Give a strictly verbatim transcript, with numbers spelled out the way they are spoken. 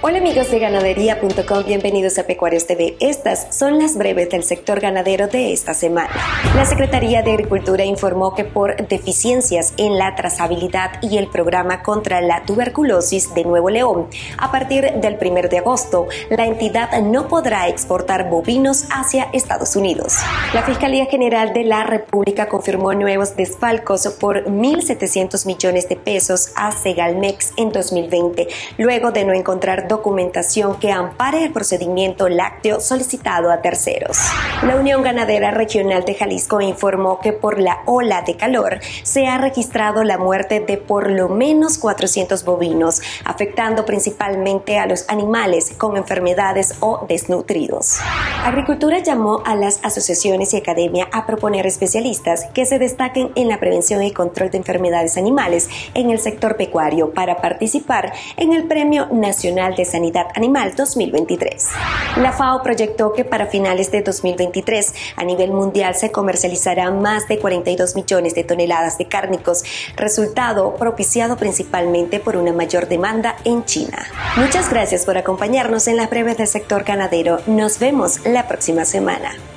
Hola amigos de ganadería punto com, bienvenidos a Pecuarios T V. Estas son las breves del sector ganadero de esta semana. La Secretaría de Agricultura informó que por deficiencias en la trazabilidad y el programa contra la tuberculosis de Nuevo León, a partir del primero de agosto, la entidad no podrá exportar bovinos hacia Estados Unidos. La Fiscalía General de la República confirmó nuevos desfalcos por mil setecientos millones de pesos a Segalmex en dos mil veinte, luego de no encontrar documentación que ampare el procedimiento lácteo solicitado a terceros. La Unión Ganadera Regional de Jalisco informó que por la ola de calor se ha registrado la muerte de por lo menos cuatrocientos bovinos, afectando principalmente a los animales con enfermedades o desnutridos. Agricultura llamó a las asociaciones y academia a proponer especialistas que se destaquen en la prevención y control de enfermedades animales en el sector pecuario para participar en el Premio Nacional de Sanidad Animal dos mil veintitrés. La FAO proyectó que para finales de dos mil veintitrés a nivel mundial se comercializarán más de cuarenta y dos millones de toneladas de cárnicos, resultado propiciado principalmente por una mayor demanda en China. Muchas gracias por acompañarnos en las breves del sector ganadero. Nos vemos la próxima semana.